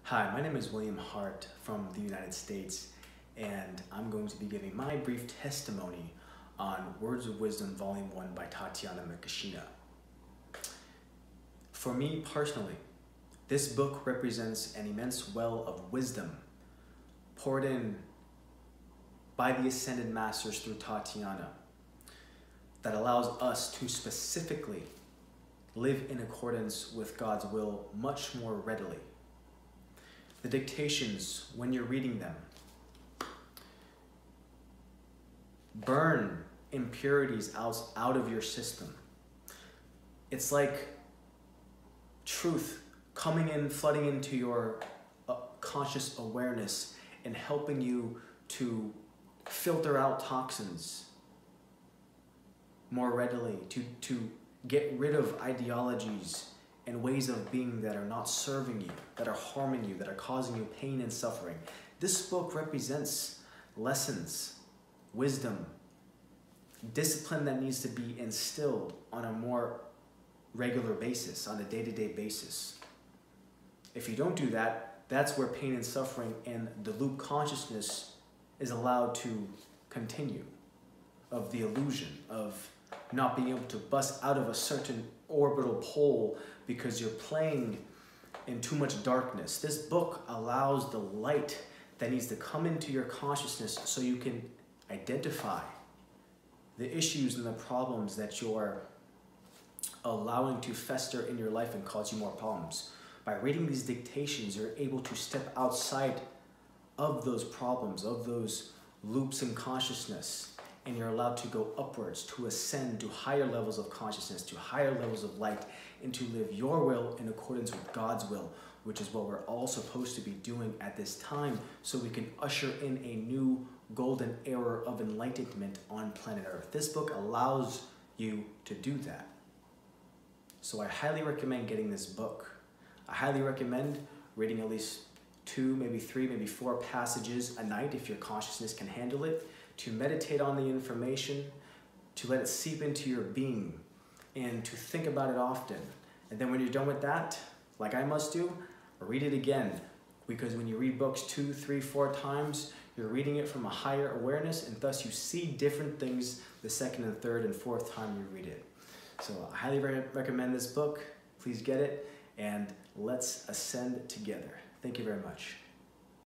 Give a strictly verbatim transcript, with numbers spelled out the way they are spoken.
Hi, my name is William Hart from the United States, and I'm going to be giving my brief testimony on Words of Wisdom Volume one by Tatiana Mikishina. For me personally, this book represents an immense well of wisdom poured in by the Ascended Masters through Tatiana that allows us to specifically live in accordance with God's will much more readily. The dictations, when you're reading them, burn impurities out, out of your system. It's like truth coming in, flooding into your uh, conscious awareness and helping you to filter out toxins more readily, to, to get rid of ideologies and ways of being that are not serving you, that are harming you, that are causing you pain and suffering. This book represents lessons, wisdom, discipline that needs to be instilled on a more regular basis, on a day-to-day basis. If you don't do that, that's where pain and suffering and the loop consciousness is allowed to continue, of the illusion of not being able to bust out of a certain orbital pole because you're playing in too much darkness. This book allows the light that needs to come into your consciousness so you can identify the issues and the problems that you're allowing to fester in your life and cause you more problems. By reading these dictations, you're able to step outside of those problems, of those loops in consciousness, and you're allowed to go upwards, to ascend to higher levels of consciousness, to higher levels of light, and to live your will in accordance with God's will, which is what we're all supposed to be doing at this time, so we can usher in a new golden era of enlightenment on planet Earth. This book allows you to do that. So I highly recommend getting this book. I highly recommend reading at least two, maybe three, maybe four passages a night if your consciousness can handle it, to meditate on the information, to let it seep into your being, and to think about it often. And then when you're done with that, like I must do, read it again. Because when you read books two, three, four times, you're reading it from a higher awareness, and thus you see different things the second and third and fourth time you read it. So I highly re recommend this book. Please get it, and let's ascend together. Thank you very much.